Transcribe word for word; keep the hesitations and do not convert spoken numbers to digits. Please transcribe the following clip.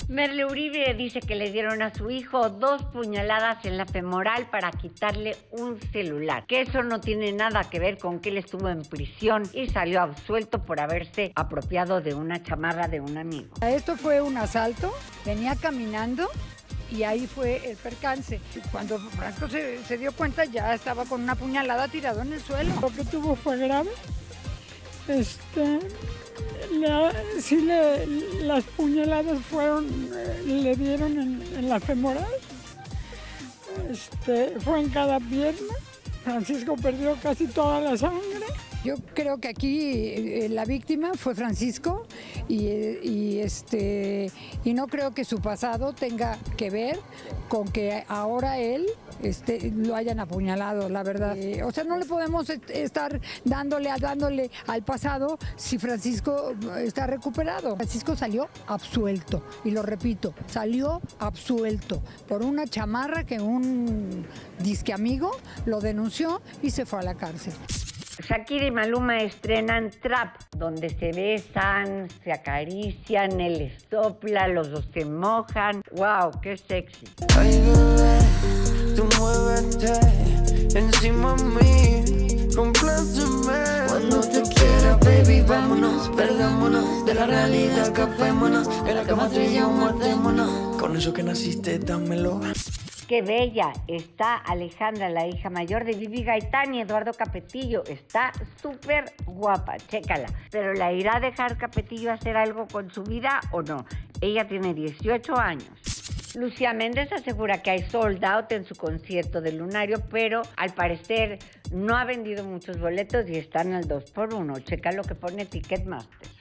Merle Uribe dice que le dieron a su hijo dos puñaladas en la femoral para quitarle un celular, que eso no tiene nada que ver con que él estuvo en prisión y salió absuelto por haberse apropiado de una chamarra de un amigo. Esto fue un asalto, venía caminando y ahí fue el percance. Cuando Francisco se, se dio cuenta, ya estaba con una puñalada tirado en el suelo. Lo que tuvo fue grave. Este, la, sí le, las puñaladas fueron, eh, le dieron en, en la femoral. Este, fue en cada pierna. Francisco perdió casi toda la sangre. Yo creo que aquí eh, la víctima fue Francisco y, y, este, y no creo que su pasado tenga que ver con que ahora él este, lo hayan apuñalado, la verdad. Eh, o sea, no le podemos estar dándole, dándole al pasado si Francisco está recuperado. Francisco salió absuelto, y lo repito, salió absuelto por una chamarra que un disque amigo lo denunció y se fue a la cárcel. Shakira y Maluma estrenan Trap, donde se besan, se acarician, él les sopla, los dos se mojan. ¡Wow! ¡Qué sexy! Ay, bebé, tú muévete encima mí, compláceme. Cuando te quiera, baby, vámonos, perdámonos de la realidad, escapémonos, en la cama tú y yo matémonos. Con eso que naciste, dámelo. ¡Qué bella! Está Alejandra, la hija mayor de Vivi Gaitán y Eduardo Capetillo. Está súper guapa, chécala. Pero ¿la irá a dejar Capetillo hacer algo con su vida o no? Ella tiene dieciocho años. Lucía Méndez asegura que hay sold out en su concierto de Lunario, pero al parecer no ha vendido muchos boletos y están al dos por uno. Checa lo que pone Ticketmaster.